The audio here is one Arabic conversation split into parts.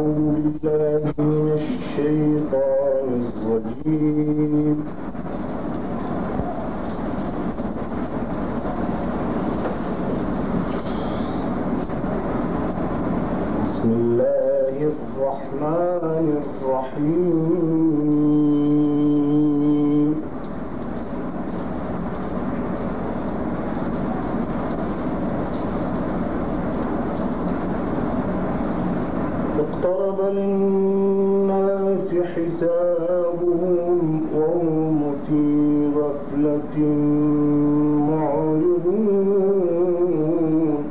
بالله من الشيطان الرجيم. بسم الله الرحمن الرحيم. اقترب للناس حسابهم وهم في غفلة معرضون.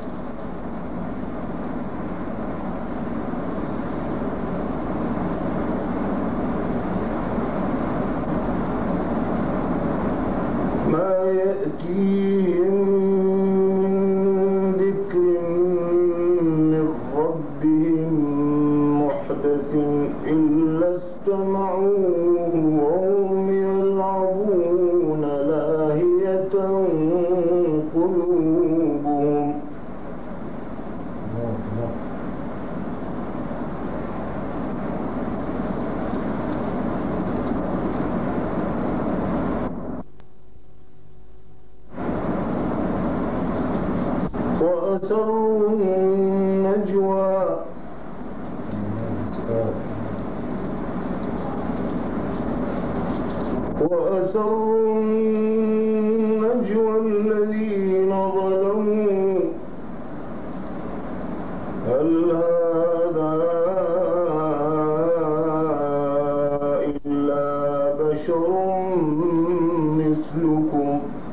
ما يأتيهم من ذكر من ربهم محدث إلا استمعوه وهم يلعبون لاهية قلوبهم. وأسروا النجوى الذين ظلموا هل هذا إلا بشر مثلكم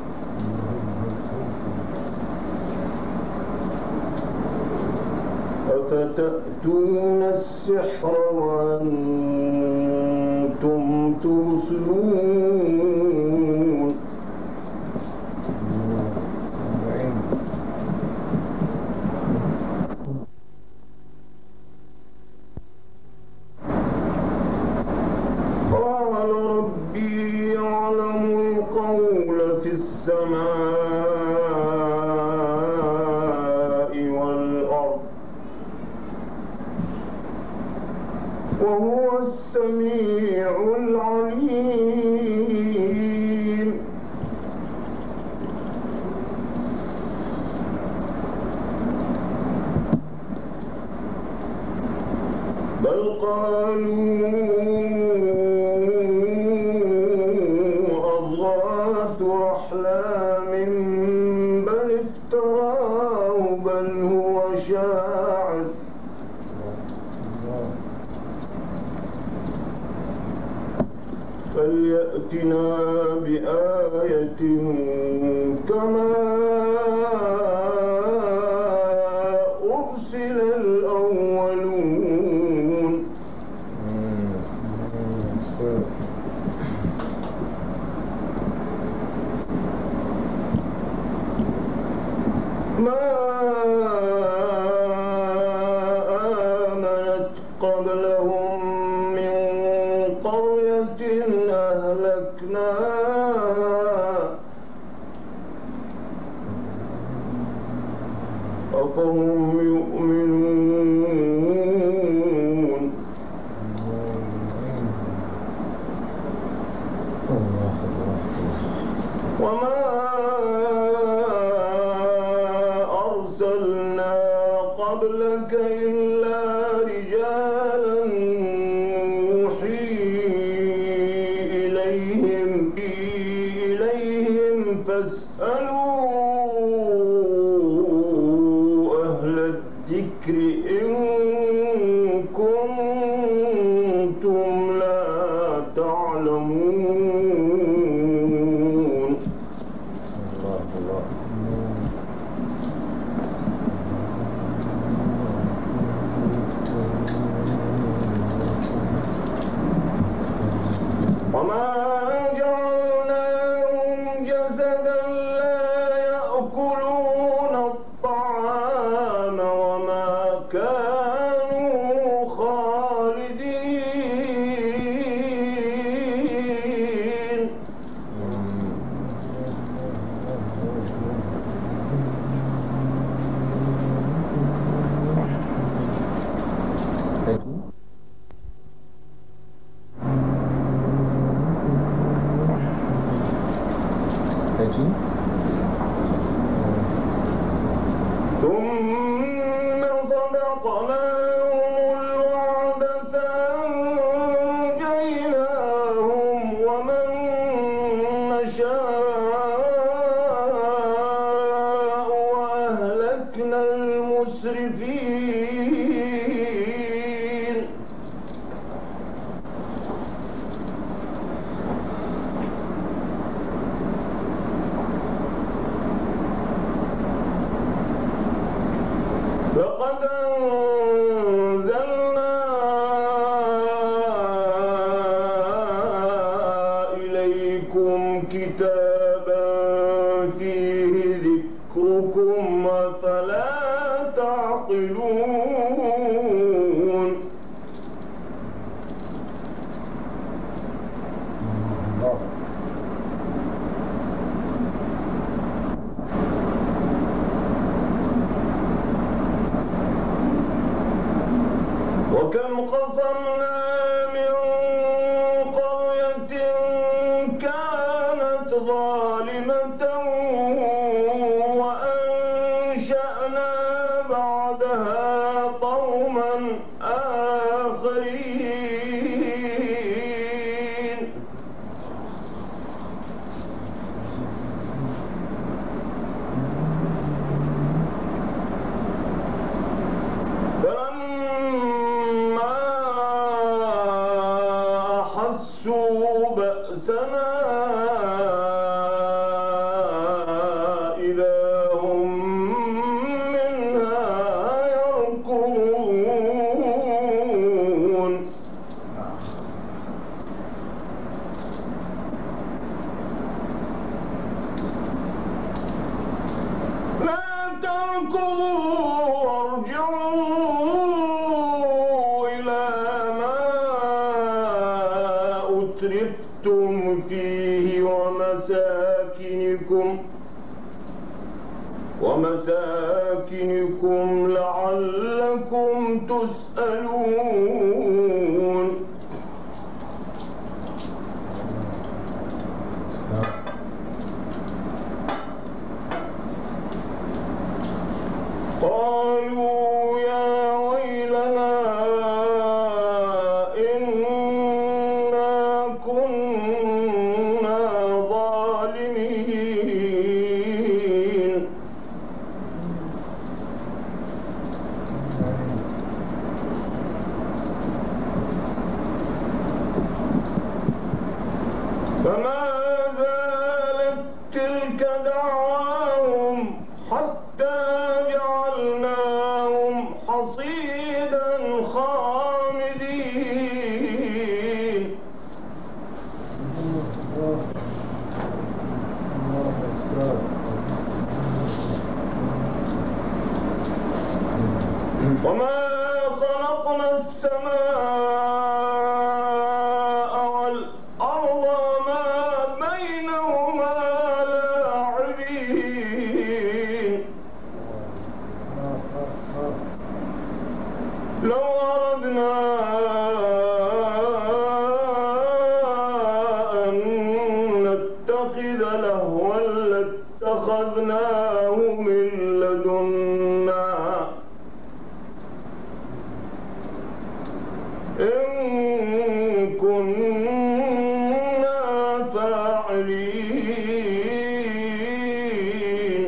أفتأتون السحر وأنتم تبصرون. قال ربي يعلم القول في السماء والأرض وهو السميع العليم. بل قالوا أضغاث أحلام بل افتراه بل هو شاعر فليأتنا بآية كما أرسل الأولون. ما آمنت قبلهم من قرية أهلكناها أفهم يؤمنون. وما أرسلنا قبلك إلا رجالا نوحي إليهم فاسألوا أهل الذكر إن كنتم لا تعلمون. وما جعلناهم جسدا لا يأكلون الطعام وما كانوا خالدين. ثم صدقناهم الوعد فأنجيناهم ومن نشاء وأهلكنا المسرفين. لقد أنزلنا إليكم كتابا فيه ذكركم أفلا تعقلون. وكم قصمنا من قرية كانت ظالمة وأنشأنا بعدها قوما آخرين. فلما أحسوا بأسنا إذا هم منها يركضون. لا تركضوا وارجعوا إلى ما أترفتم فيه ومساكنكم لعلكم تسألون. قالوا يا ويلنا إنا كنا ظالمين. فما زالت تلك دعواهم حتى جعلناهم حصيدا خامدين. وما خلقنا السماء والأرض وما بينهما لاعبين. لو أردنا أن نتخذ لهوا لاتخذناه من لدنا إن كنا فاعلين.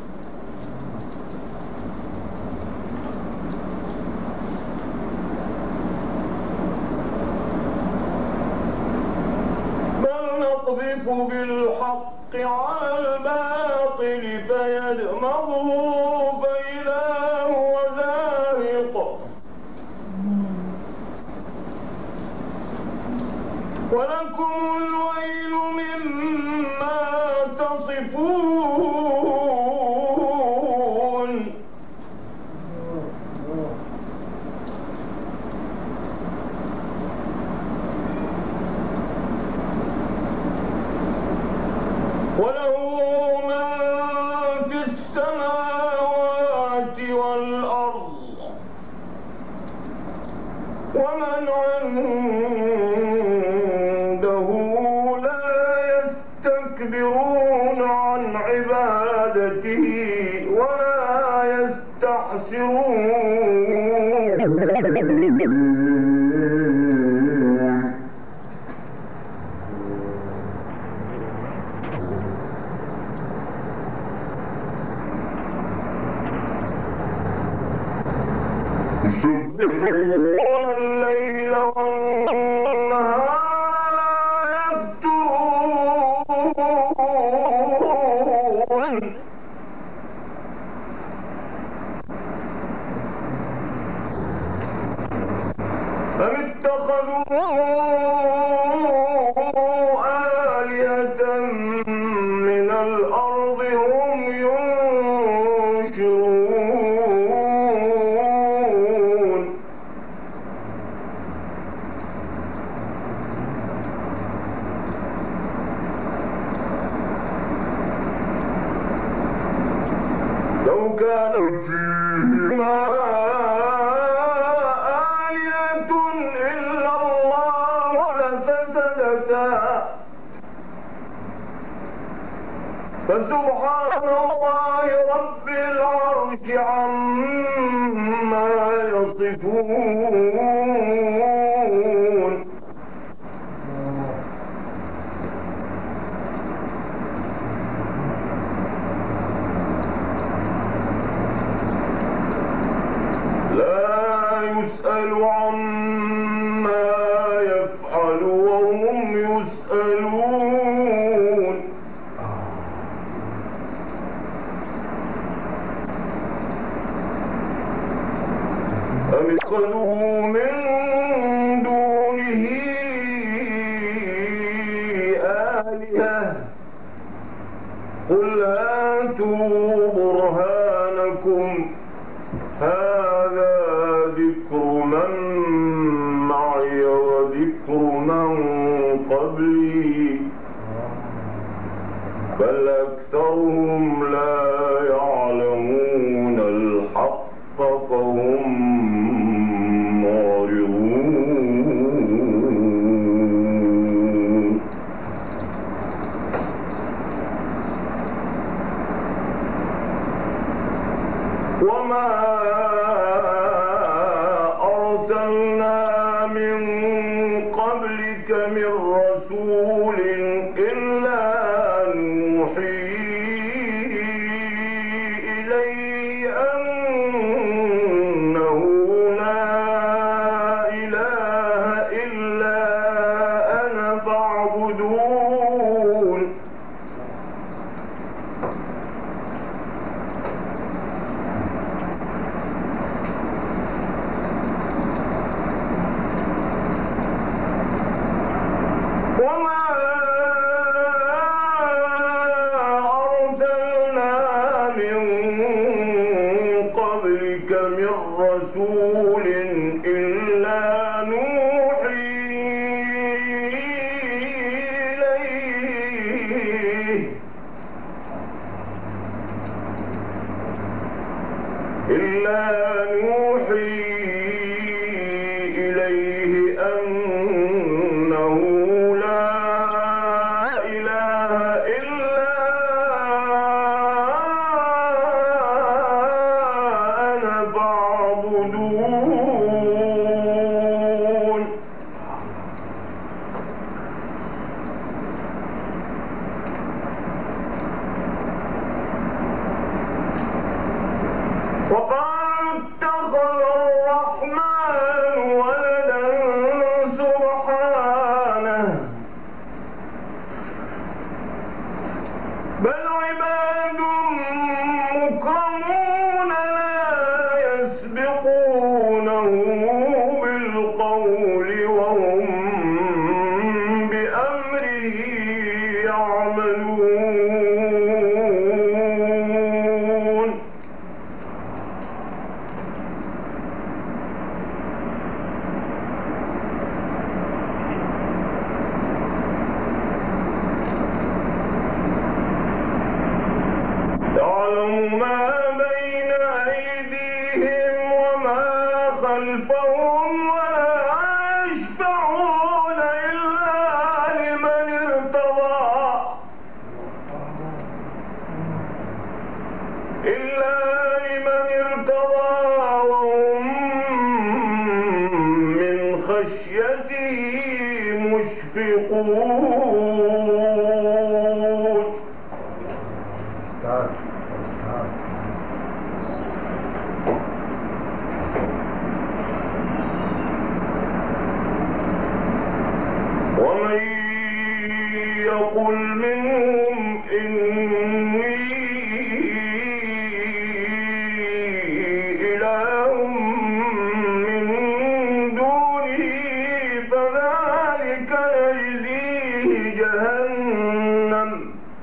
بل نقذف بالحق على الباطل فيدمغه فإذا هو زاهق. ولكم الويل مما تصفون. وله من في السماوات والأرض ومن عنده لا يستكبرون عن الليل والنهار لا يفترون أم اتخذوا آلهة من الأرض هم ينشرون لو كان فيهما آلهة إلا الله لفسدتا فسبحان الله رب العرش عما يصفون لا يسأل عما يفعل وهم يسألون أم اتخذوا من دونه آلهة قل هاتوا برهانكم هذا ذكر من معي وذكر من قبلي بل أكثرهم لا يعلمون الحق فهم معرضون وما أرسلنا من قبلك من رسول إلا نوحي إليه أنه لا إله إلا أنا فاعبدون وما أرسلنا من قبلك من رسول إلا نوحي إليه أنه لا إله إلا أنا فاعبدون وقالوا اتخذ الرحمن ولدا سبحانه بل عباد مكرمون لا يسبقونه بالقول وهم بأمره يعملون يعلم ما بين أيديهم وما خلفهم ولا يشفعون إلا لمن ارتضى وهم ومن يقل منهم إني إله من دونه فذلك يجزيه جهنم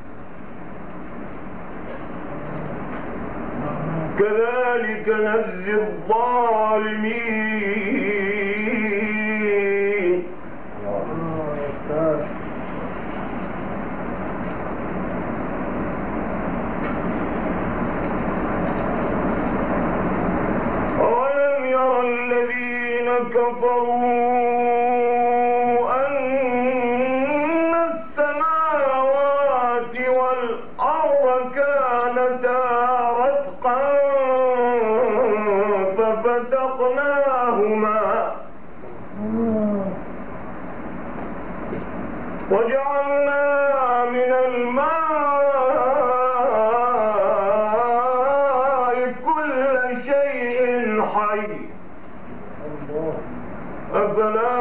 كذلك نجزي الظالمين. أولم ير الذين كفروا أن السماوات والأرض كانتا رتقا ففتقناهما وجعلنا من الماء كل شيء حي أفلا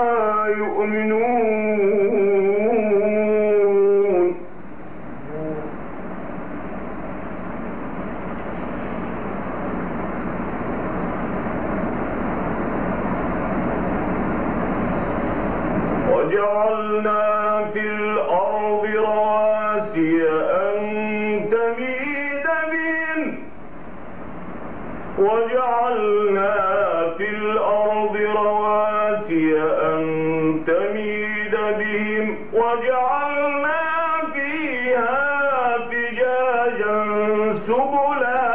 يؤمنون. وجعلنا في الأرض رواسي أن تميد بهم وجعلنا في الأرض رواسي أن تميد بهم وجعلنا فيها فجاجا سبلا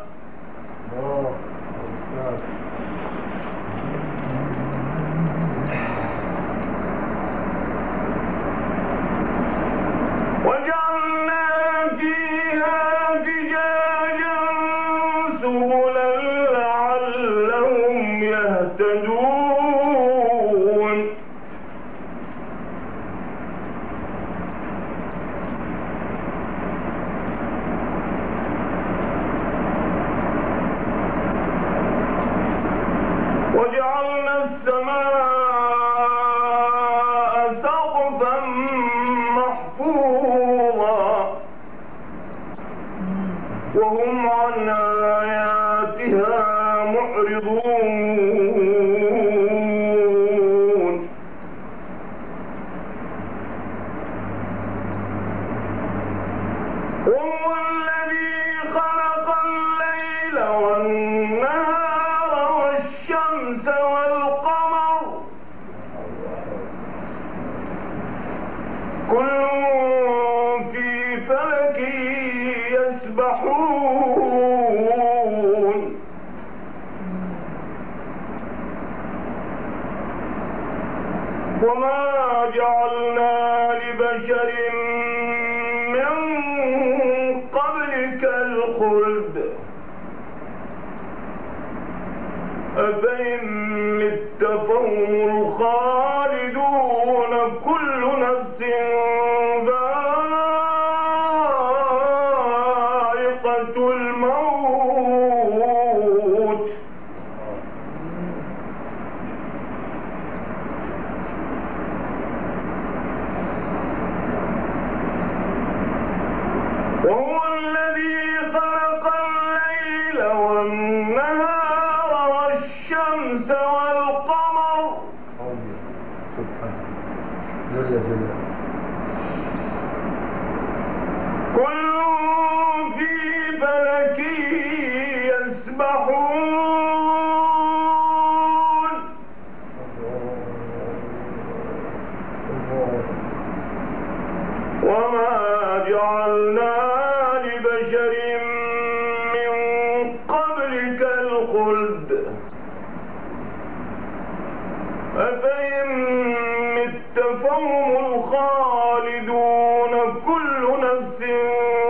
وجعلنا فيها فجاجا سبلا لعلهم يهتدون. وجعلنا السماء سقفا محفوظا وهم عن آياتها معرضون. وهو الذي خلق الليل والنهار والشمس والقمر كل في فلك يسبحون. وما جعلنا لبشر من قبلك الخلد أفإن مت فهم الخالدون كل نفس ذائقة الموت. وهو الذي خلق الليل والنهار والشمس والقمر كل في فلك يسبحون. وما جعلنا لبشر من قبلك الخلد أفإن مت فهم الخالدون كل نفس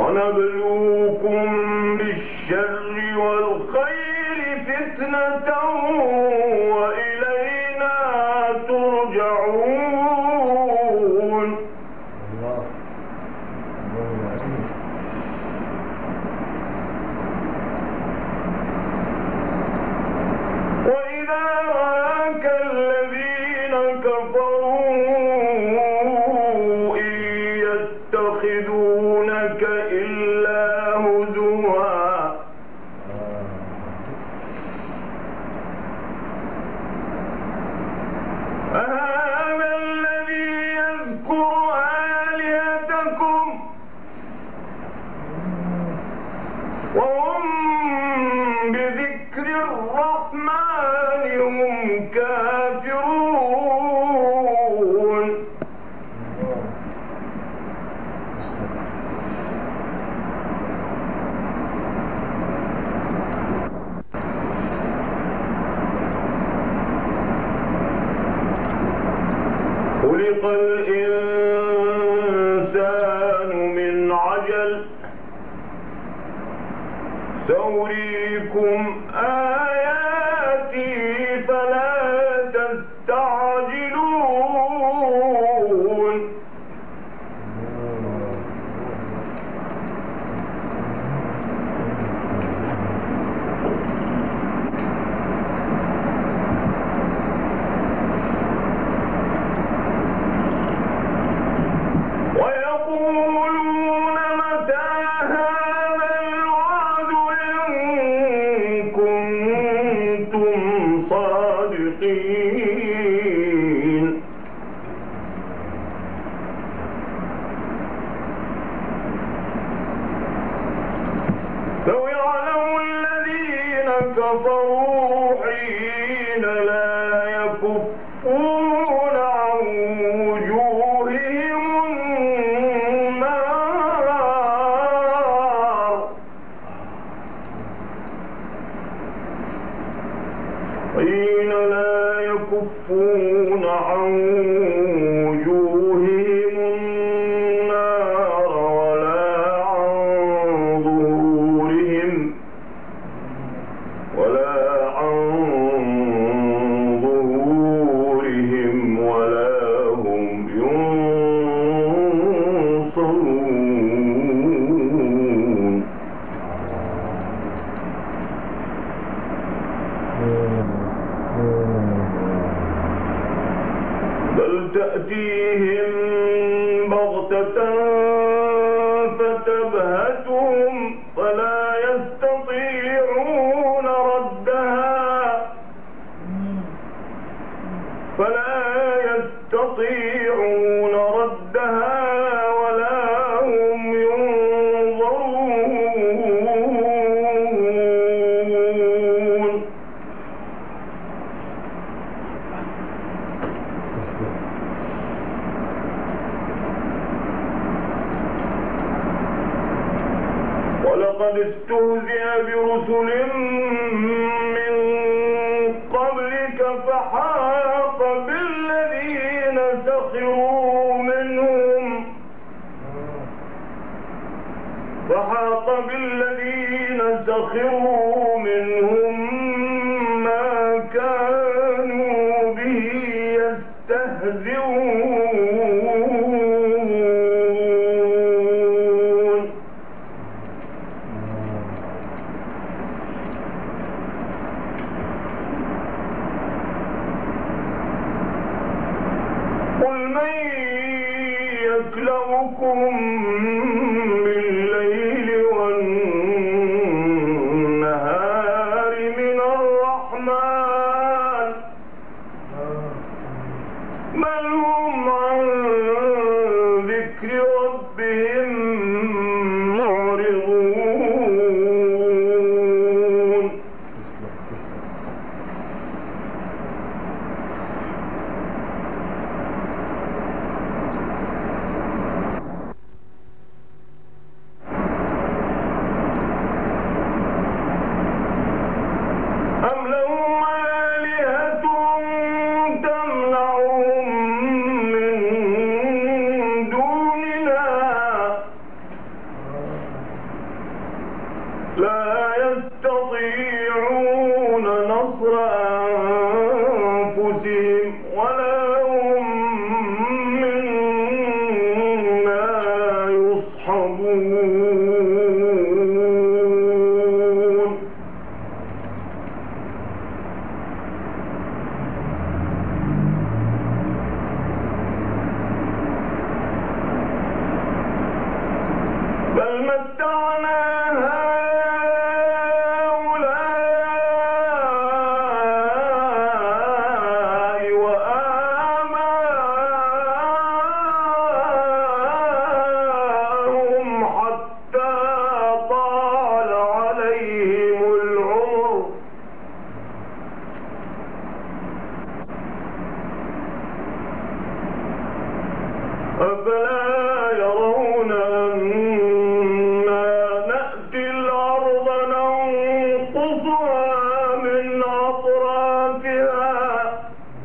ونبلوكم بالشر والخير فتنة وإلينا ترجعون. وإذا رآك الذين كفروا إن يتخذونك إلا هزوا أهذا الذي يذكر آلهتكم وهم بذكر الرحمن هم كافرون. خلق الإنسان من عجل سأريكم آياتي فلا تستعجلون. ويقولون متى هذا الوعد إن كنتم صادقين. لو يعلم الذين كفروا حين لا يكفون عن وجوههم النار حين لا يكفون عن وجوههم النار ولا عن ظهورهم ولا هم ينصرون. بل تأتيهم بغتة فتبهتهم فلا يستطيعون ردها ولا هم ينظرون. ولقد استهزئ برسل من قبلك فحاق بالذين سخروا منهم ما كانوا به يستهزئون. قل من يكلؤكم بالليل والنهار من الرحمن بل هم عن ذكر ربهم معرضون. أفلا يرون أنا نأتي الأرض ننقصها من أطرافها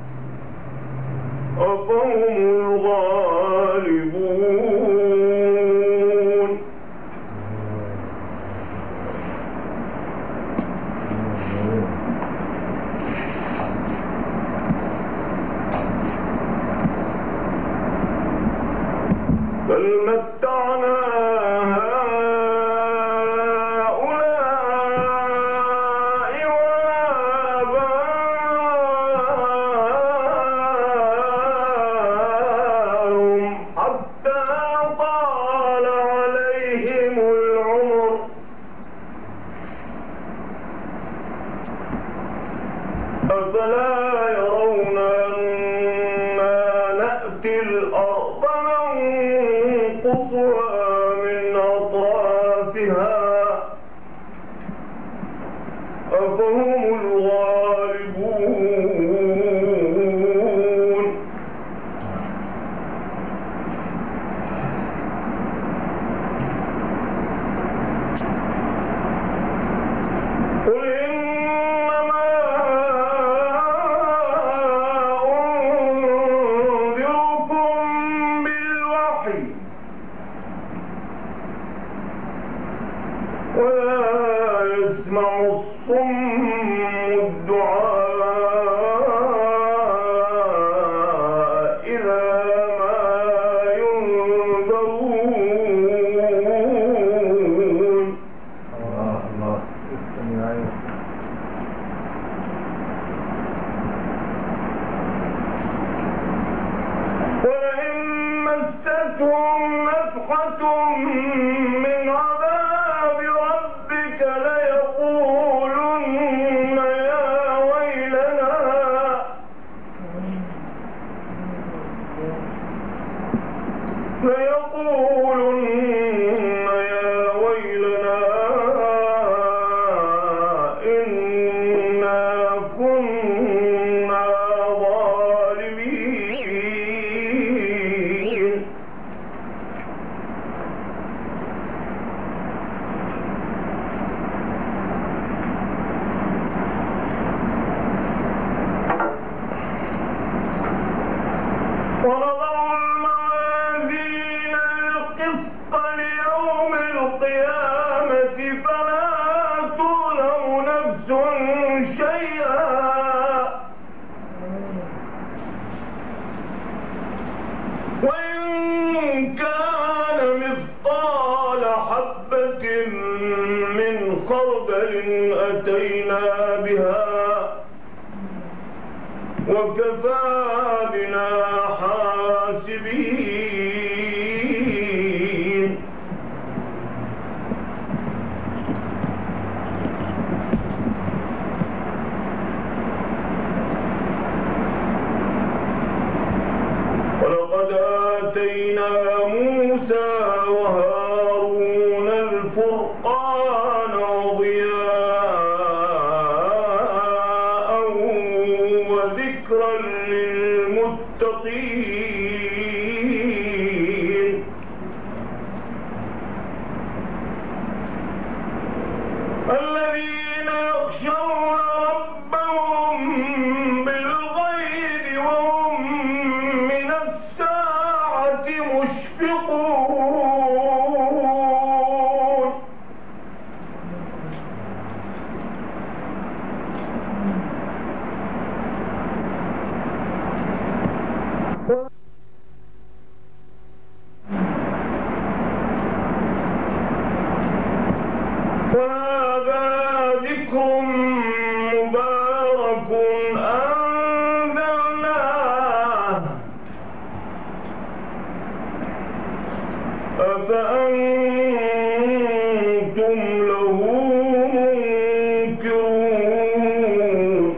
أفهم الغالبون بل متعنا هؤلاء وآباءهم حتى طال عليهم العمر أفلا يرون أنا نأتي الأرض ننقصها من أطرافها أفهم الغالبون قل إنما أنذركم بالوحي ولا يسمع الصم الدعاء إذا ما ينذرون الله استمع ولئن مستهم نفحة من عذاب ربك ليقولن يا ويلنا إنا كنا ظالمين ونضع الموازين القسط ليوم القيامة فلا تظلم نفس شيئا وإن كان مثقال حبة من خردل أتينا بها وكفى بنا حاسبين ولقد آتينا موسى وهارون الفرقان وضياء وذكرا للمتقين الذين يخشون ربهم بالغيب وهم من الساعة مشفقون وهذا ذكر مبارك أنزلناه أفأنتم له منكرون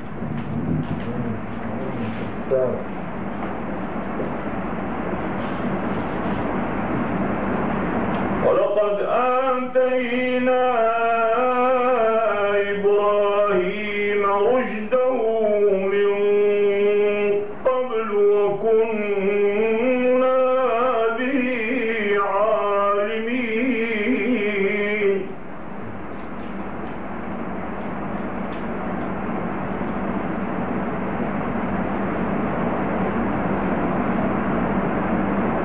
ولقد آتينا إبراهيم رشده من قبل وكنا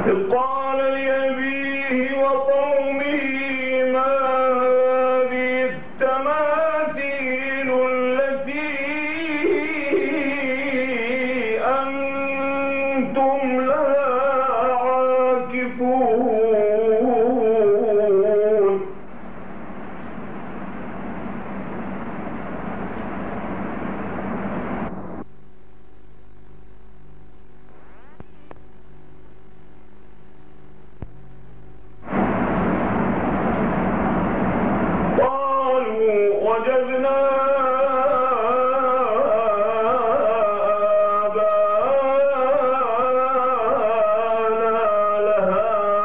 إذ قال لأبيه وقومه ما هذه التماثيل التي أنتم لها عاكفون وجدنا آباءنا لها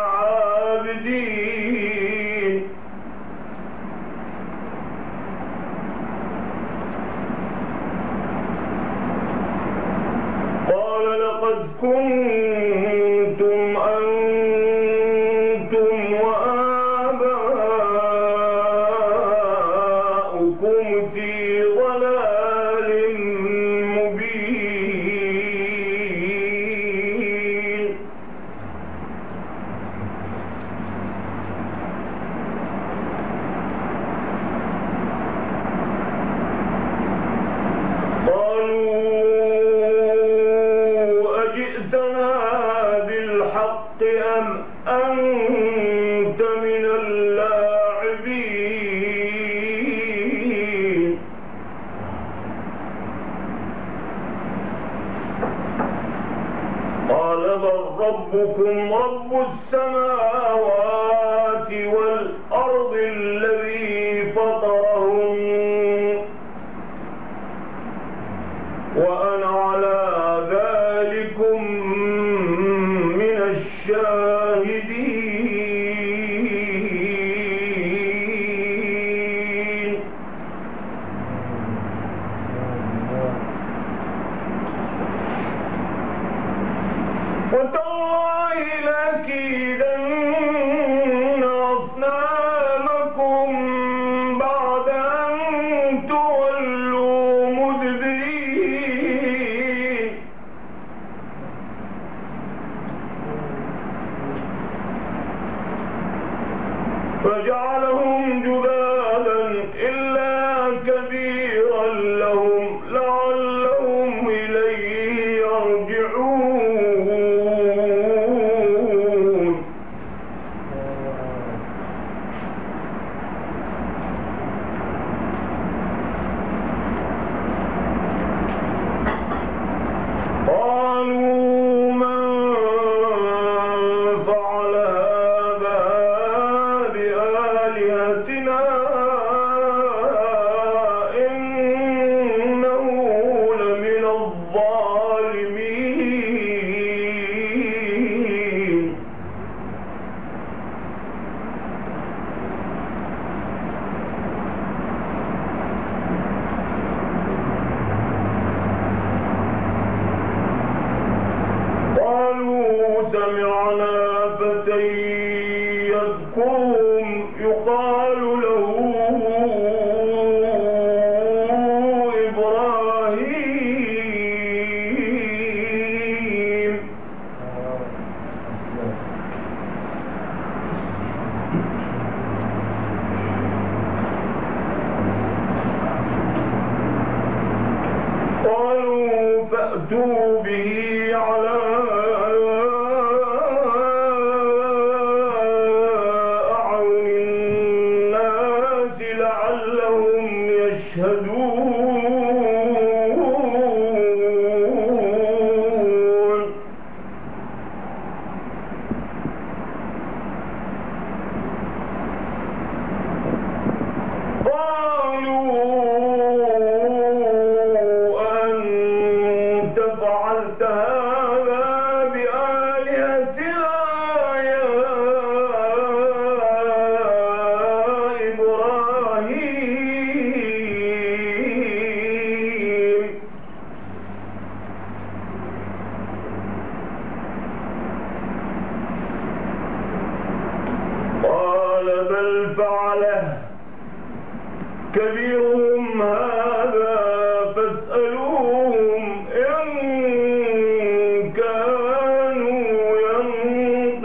عابدين قال لقد كنتم أنتم وآباؤكم في ضلال مبين قالوا أجئتنا بالحق أم أنت من اللاعبين قال بل ربكم رب السماوات والأرض الذي فطرهم وأنا على ذلكم من الشاهدين وتالله لأكيدن أصنامكم بعد أن تولوا مدبرين فجعلهم جذاذا إلا كبيرا لهم لعلهم إليه يرجعون قالوا من فعل هذا بآلهتنا إنه لمن الظالمين قالوا سمعنا فتى يذكرهم يقال له إبراهيم قالوا فأتوا به على أعين الناس لعلهم يشهدون قالوا أنت فعلت هذا بآلهتنا يا إبراهيم قال بل فعله كبيرهم هذا فاسألوهم إن كانوا ينطقون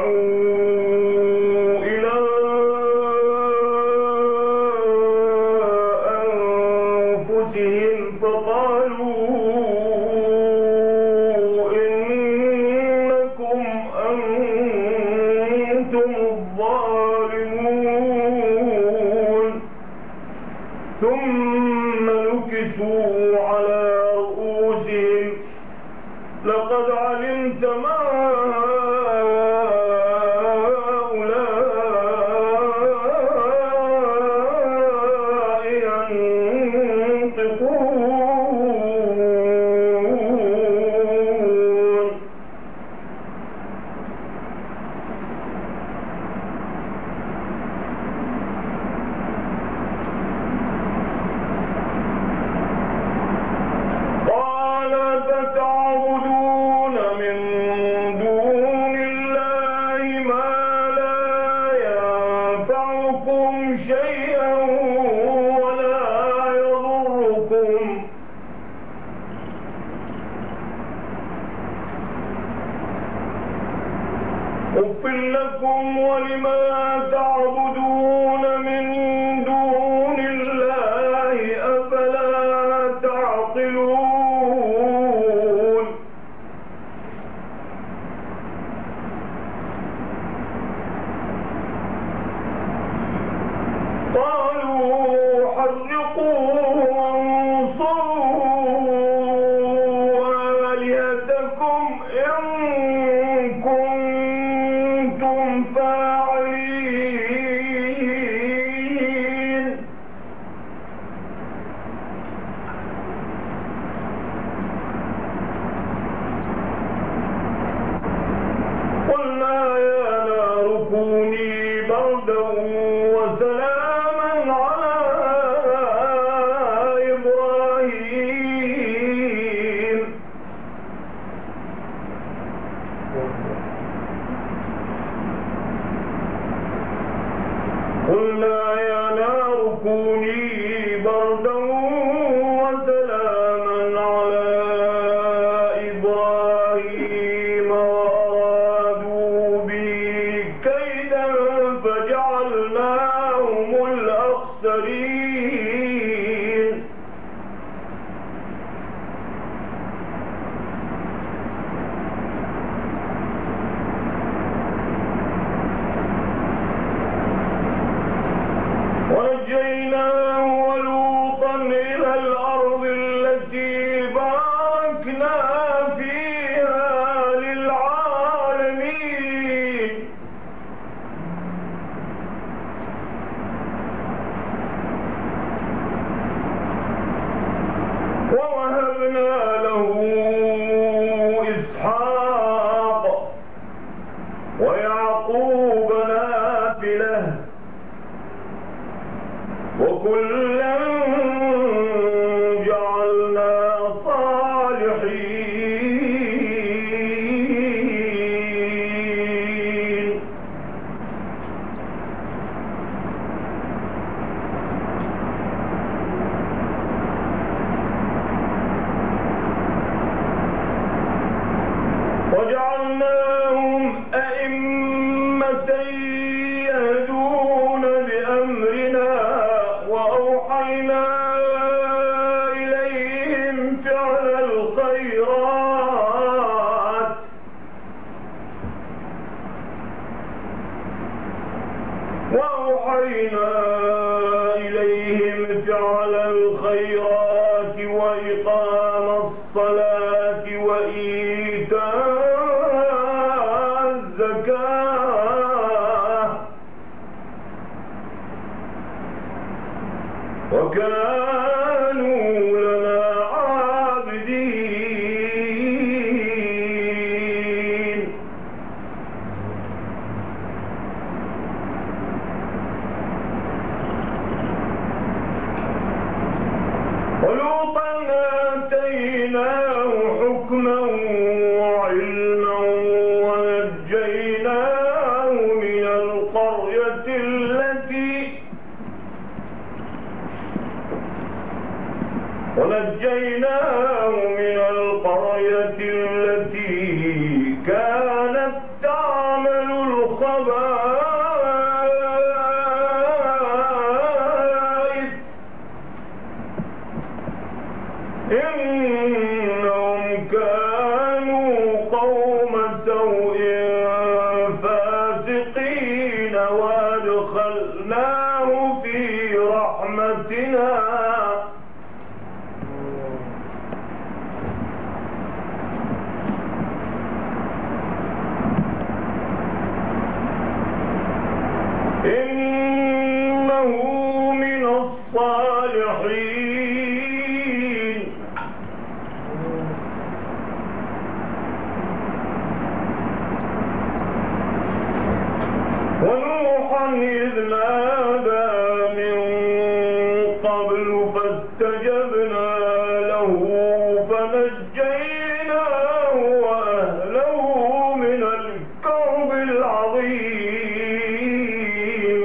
إلى أنفسهم فقالوا إنكم أنتم الظالمون ثم نكسوا على رؤوسهم لقد علمت ما هؤلاء ينطقون قال فتعبدون من دون الله ما لا ينفعكم شيئا ولا يضركم أف لكم ولما تعبدون من دون الله أفلا تعقلون قالوا حرقوه وانصروا آلهتكم إن كنتم فاعلين قلنا يا نار كوني بردا وسلاما على إبراهيم قلنا يا نار كوني بردا وسلاما على إبراهيم وأرادوا به كيدا فجعلناهم الأخسرين ونجيناه ولوطا إلى الأرض التي باركنا فيها للعالمين ووهبنا له إسحاق ويعقوب نافلة وكلا جعلنا صالحين وجعلناهم أئمة يهدون بأمرنا وأوحينا إليهم فعل الخيرات وإقام الصلاة وإيتاء الزكاة وكانوا لنا عابدين. ولوطا آتيناه حكما وعلما ونجيناه من القرية التي كانت تعمل إذ نادى من قبل فاستجبنا له فنجيناه وأهله من الكرب العظيم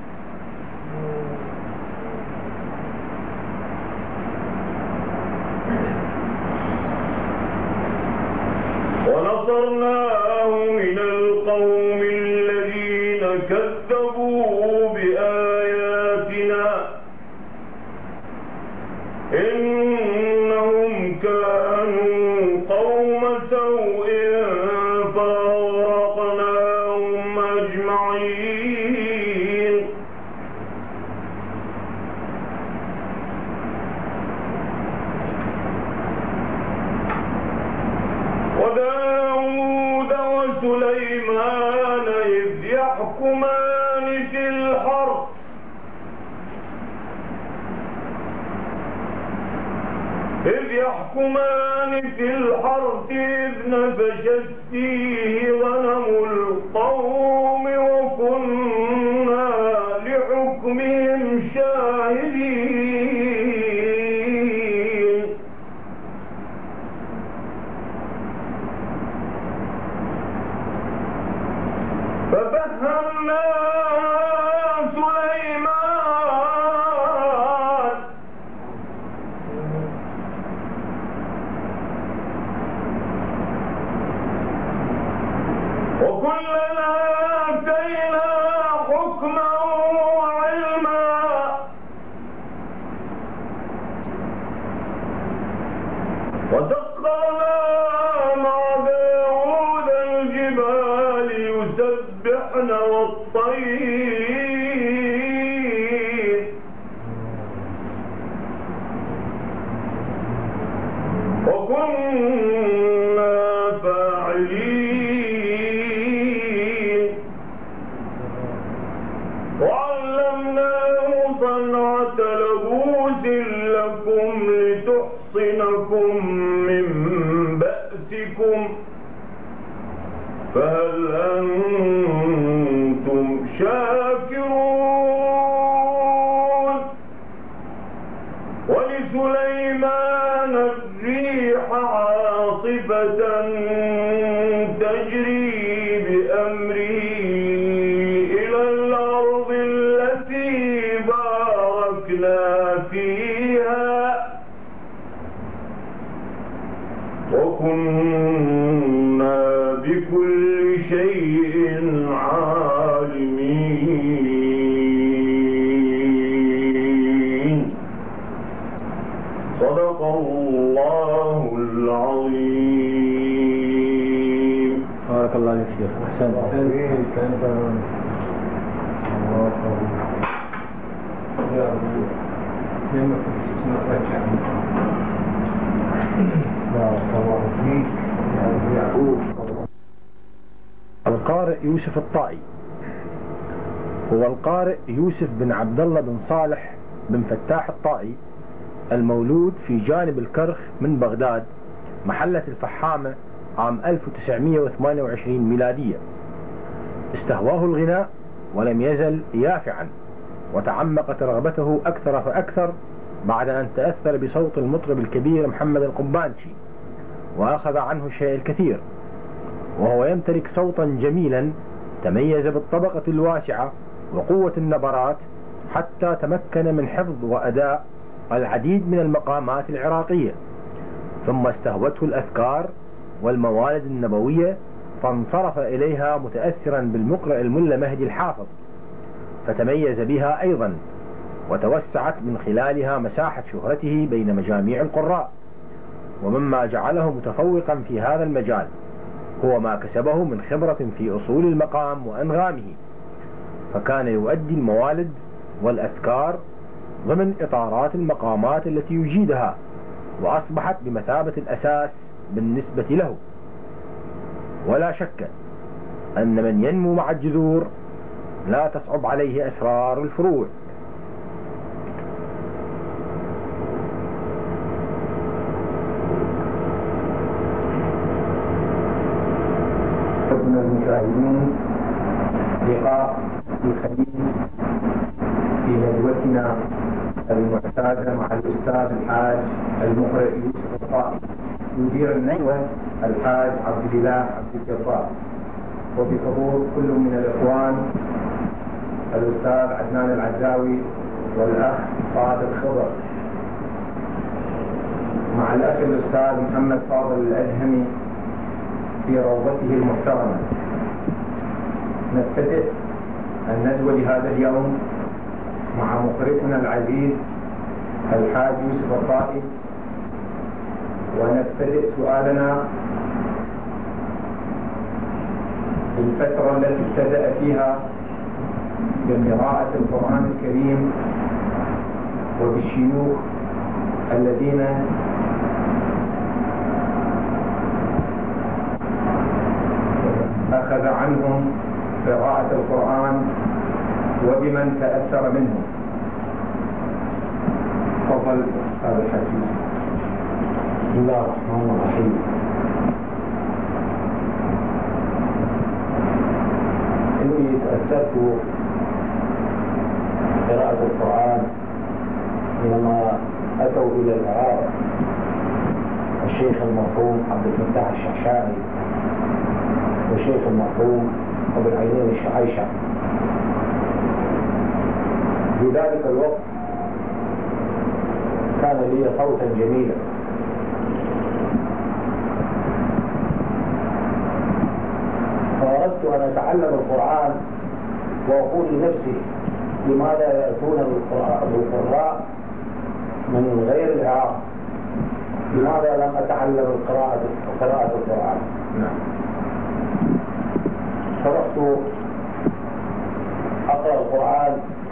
ونصرناه من القوم الذين كذبوا بآياتنا إنهم كانوا قوم سوء فأغرقناهم أجمعين وداود وسليمان إذ يحكمان في الحرث إذ نفشت فيه غنم القوم وكنا لحكمهم شاهدين ففهمنا سليمان وكلنا آتينا حكما وعلما وسخرنا مع داود الجبال يسبحن والطير وكنا فاعلين وعلمناه صنعة لبوس لكم لتحصنكم من بأسكم فهل أنتم شاكرون ولسليمان الريح عاصفة تجري بأمره إلى الأرض التي باركنا فيها وكنا بكل شيء عالمين صدق الله العظيم. بارك الله فيك شيخ. أحسنت. القارئ يوسف الطائي هو القارئ يوسف بن عبد الله بن صالح بن فتاح الطائي، المولود في جانب الكرخ من بغداد محلة الفحامة عام 1928 ميلادية. استهواه الغناء ولم يزل يافعا، وتعمقت رغبته أكثر فأكثر بعد أن تأثر بصوت المطرب الكبير محمد القبانشي وأخذ عنه الشيء الكثير، وهو يمتلك صوتا جميلا تميز بالطبقة الواسعة وقوة النبرات، حتى تمكن من حفظ وأداء العديد من المقامات العراقية. ثم استهوته الأذكار والموالد النبوية، فانصرف إليها متأثرا بالمقرئ الملا مهدي الحافظ، فتميز بها أيضا، وتوسعت من خلالها مساحة شهرته بين مجاميع القراء. ومما جعله متفوقا في هذا المجال هو ما كسبه من خبرة في أصول المقام وأنغامه، فكان يؤدي الموالد والأذكار ضمن إطارات المقامات التي يجيدها، وأصبحت بمثابة الأساس بالنسبة له. ولا شك أن من ينمو مع الجذور لا تصعب عليه أسرار الفروع. المشاهدين لقاء الخميس في ندوتنا المعتادة مع الأستاذ الحاج المقرئ يوسف الطائي، مدير الندوة الحاج عبد الله عبد الجبار، وبحضور كل من الإخوان الأستاذ عدنان العزاوي والأخ صادق خضر، مع الأخ الأستاذ محمد فاضل الأدهمي في روضته المحترمة. نبتدئ الندوة لهذا اليوم مع مقرئنا العزيز الحاج يوسف الطائي، ونبتدئ سؤالنا الفترة التي ابتدأ فيها بقراءة القرآن الكريم وبالشيوخ الذين أخذ عنهم قراءة القرآن وبمن تأثر منهم. تفضل أستاذ الحاج. بسم الله الرحمن الرحيم. إني تأثرت قراءة القرآن حينما أتوا إلى العراق الشيخ المرحوم عبد الفتاح الشعشاعي والشيخ المرحوم أبو العينين الشعيشع. في ذلك الوقت كان لي صوتا جميلا، فأردت أن أتعلم القرآن وأقول لنفسي لماذا يأتون بالقراء من غير العراق؟ لماذا لم أتعلم قراءة القرآن؟ فرحت أقرأ القرآن